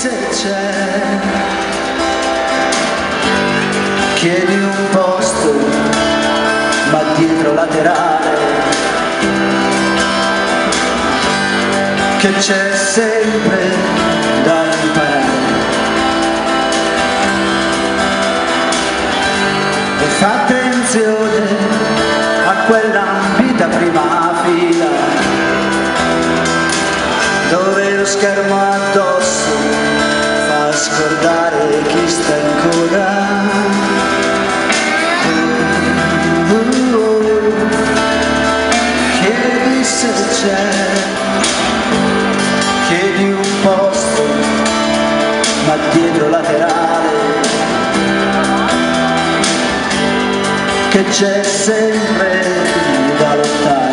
se c'è, chiedi un posto ma dietro laterale, che c'è sempre da imparare. E fa attenzione a quell'ambita prima fila, dove lo schermo addosso fa scordare chi sta in coda. Chiedi se c'è, chiedi un posto ma dietro laterale, che c'è sempre da lottare.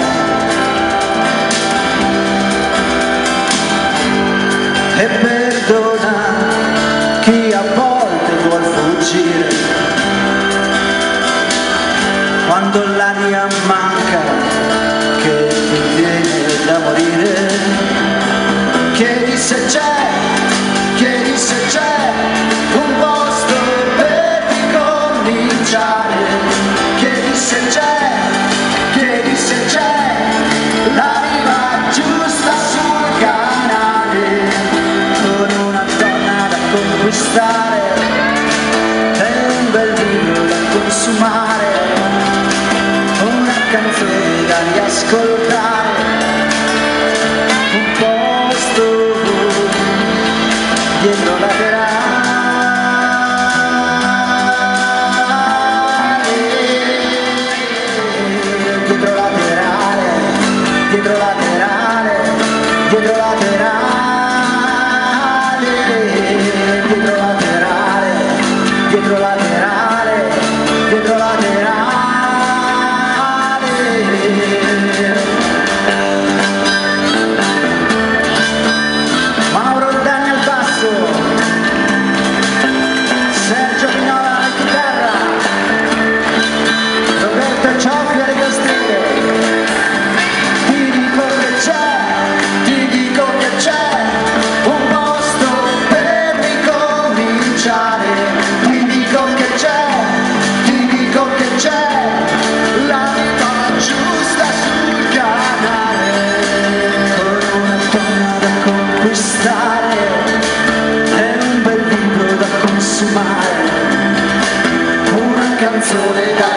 E perdona chi a volte vuol fuggire, quando l'aria manca che ti viene da morire. Chiedi se c'è, chiedi se c'è un posto per ricominciare, chiedi se c'è, chiedi se c'è la riva giusta sul canale, con una donna da conquistare e un bel libro da consumare, una canzone da riascoltare, un posto dietro laterale, dietro laterale, dietro laterale, dietro laterale, dietro laterale, dietro laterale, dietro laterale. Mauro Danni al basso, Sergio Pinola alla chitarra, Roberto Cioffi alle tastiere. Ti dico che c'è, ti dico che c'è un posto per ricominciare, ti dico che c'è, ti dico che c'è la vita giusta sul canale, con una donna da conquistare e un bel libro da consumare, una canzone da